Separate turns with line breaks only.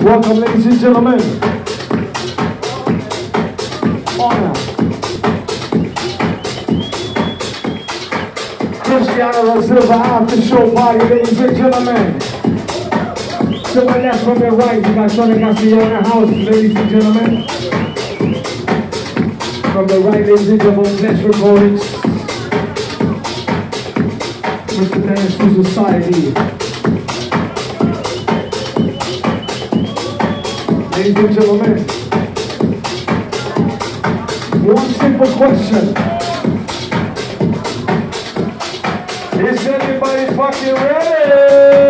Welcome, ladies and gentlemen. Honor. Cristiano Da Silva after show party, ladies and gentlemen. To my left, from the right, you got Sonny Castillo in the house, ladies and gentlemen. From the right, ladies and gentlemen, Flesh Recordings. Mr. Dance to Society. Ladies and gentlemen, one simple question. Is anybody fucking ready?